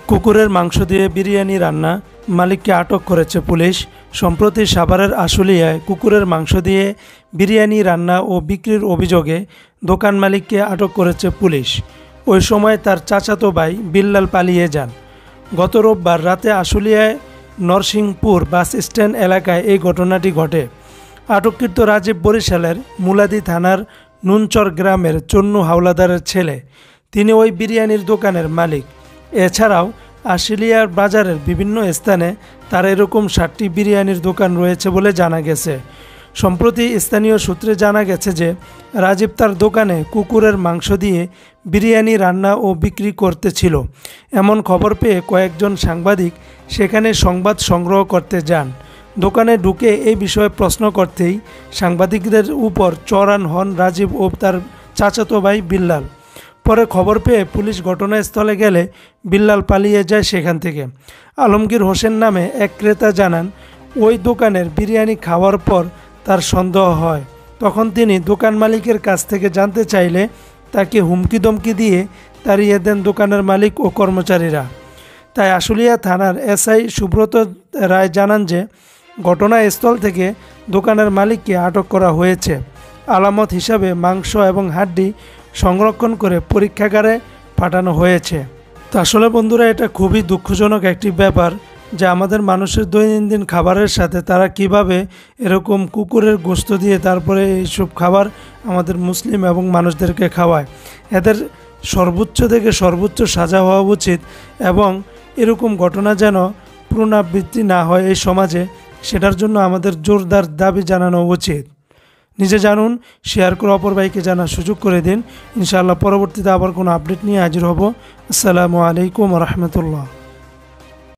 কুকুরের মাংস দিয়ে বিরিয়ানি রান্না, মালিককে আটক করেছে পুলিশ। সম্প্রতি সাভারের আশুলিয়ায় কুকুরের মাংস দিয়ে বিরিয়ানি রান্না ও বিক্রির অভিযোগে দোকান মালিককে আটক করেছে পুলিশ। ওই সময় তার চাচাতো ভাই বিল্লাল পালিয়ে যান। গত রোববার রাতে আশুলিয়ায় নরসিংপুর বাস স্ট্যান্ড এলাকায় এই ঘটনাটি ঘটে। আটককৃত রাজীব বরিশালের মুলাদি থানার নুনচর গ্রামের চন্নু হাওলাদারের ছেলে। তিনি ওই বিরিয়ানির দোকানের মালিক। এছাড়াও আশুলিয়ার বাজারের বিভিন্ন স্থানে তার এরকম 7টি বিরিয়ানির দোকান রয়েছে বলে জানা গেছে। সম্প্রতি স্থানীয় সূত্রে জানা গেছে যে রাজীব তার দোকানে কুকুরের মাংস দিয়ে বিরিয়ানি রান্না ও বিক্রি করতেছিল। এমন খবর পেয়ে কয়েকজন সাংবাদিক সেখানে সংবাদ সংগ্রহ করতে যান। দোকানে ঢুকে এই বিষয়ে প্রশ্ন করতেই সাংবাদিকদের উপর চড়ান হন রাজীব ও তার চাচাতো ভাই বিল্লাল। পরে খবর পেয়ে পুলিশ ঘটনাস্থলে গেলে বিল্লাল পালিয়ে যায় সেখান থেকে। আলমগীর হোসেন নামে এক ক্রেতা জানান, ওই দোকানের বিরিয়ানি খাওয়ার পর তার সন্দেহ হয়। তখন তিনি দোকান মালিকের কাছ থেকে জানতে চাইলে তাকে হুমকি দমকি দিয়ে তাড়িয়ে দেন দোকানের মালিক ও কর্মচারীরা। তাই আশুলিয়া থানার এসআই সুব্রত রায় জানান যে ঘটনাস্থল থেকে দোকানের মালিককে আটক করা হয়েছে। আলামত হিসাবে মাংস এবং হাড্ডি সংরক্ষণ করে পরীক্ষাগারে পাঠানো হয়েছে। তো আসলে বন্ধুরা, এটা খুবই দুঃখজনক একটি ব্যাপার যে আমাদের মানুষের দৈনন্দিন খাবারের সাথে তারা কিভাবে এরকম কুকুরের গোশত দিয়ে তারপরে এইসব খাবার আমাদের মুসলিম এবং মানুষদেরকে খাওয়ায়। এদের সর্বোচ্চ থেকে সর্বোচ্চ সাজা হওয়া উচিত এবং এরকম ঘটনা যেন পুনরাবৃত্তি না হয় এই সমাজে, সেটার জন্য আমাদের জোরদার দাবি জানানো উচিত। নিজে জানুন, শেয়ার করে অপর ভাইকে জানার সুযোগ করে দিন। ইনশাআল্লাহ পরবর্তীতে আবার কোনো আপডেট নিয়ে হাজির হব। আসসালামু আলাইকুম রহমতুল্লাহ।